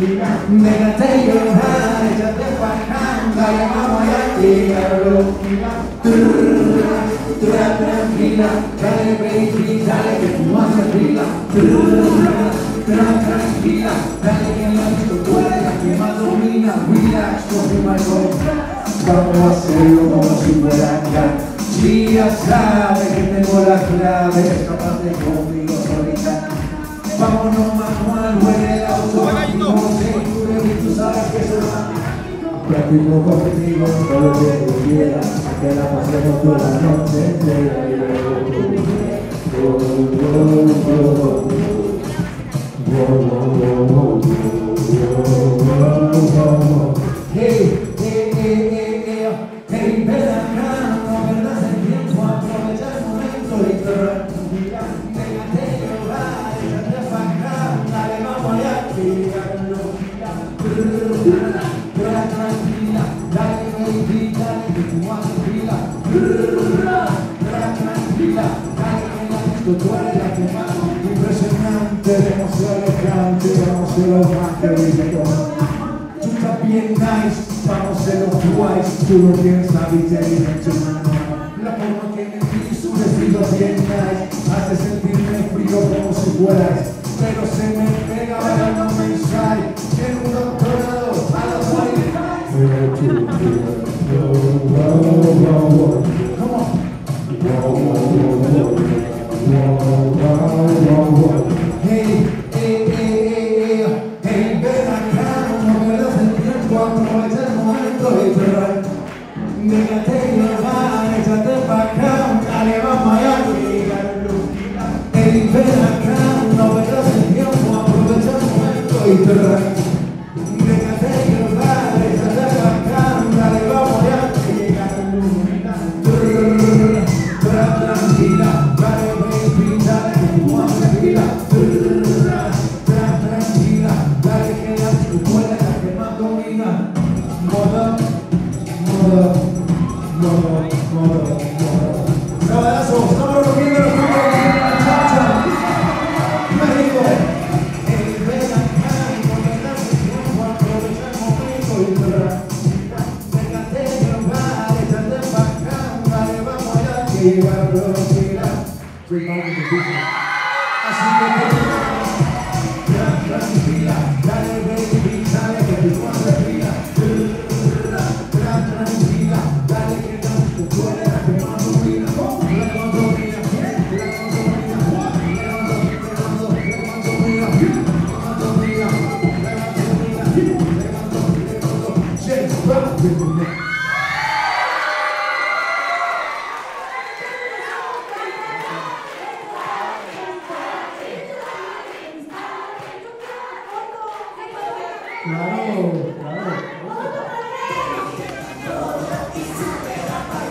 Déjate llorar, échate pa' acá, dale, vamos allá, tíralo. Tranquila, dale baby, dale que tú vas a fila. Tranquila, dale que la disco tú eres la que más domina. Relax, coge my phone. Vamos a hacerlo como si fuera acá. Si ya sabes que tengo la clave, escapate conmigo solita. Vámonos manual, huele el automático. Seguro que tú sabes que eso va. Practico contigo todo lo que tú quieras, que la pasemos toda la noche entera. Hey, ven acá, no perdas el tiempo, aprovecha el momento y tranquila. Déjate llevar, échate pa' acá, dale, vamos allá, tíralo. Tranquila, dale baby, dale que tú vas a fila. Tranquila, dale que la disco tú eres la que más. Impresionante, demasiado elegante, vamos a los más que dicen tú estás bien nice, vamos a ser los guays. Tú lo tienes la vida y en tu mano. La forma que me dices, su vestido bien nice, hace sentirme frío como si fueras. Pero se me pega ahora no me sale. En un doctorado a los guays. Come on. Hey, ven acá, no pierdas el tiempo, aprovecha el momento y déjate llevar, échate pa' acá, dale, vamos allá, tíralo. Hey, ven acá, no pierdas el tiempo, aprovecha el momento y déjate llevar, échate pa' acá, dale, vamos allá, tíralo. Tranquila, dale baby, dale que tú vas a fila. Tranquila, dale que la disco tú eres la que más domina. Moda. Cabalazos, estamos rompiendo los grupos de la chacha. México. Ven acá, no perdas el tiempo, aprovecha el momento y déjate llevar, échate pa' acá, dale, vamos allá, tíralo. Así que tranquila, dale baby, dale que tú vas a fila. Tranquila, dale que la disco tú eres la que más domina. Claro.